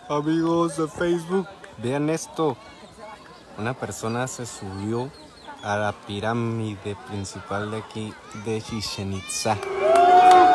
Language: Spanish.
Amigos de Facebook, vean esto. Una persona se subió a la pirámide principal de aquí de Chichén Itzá.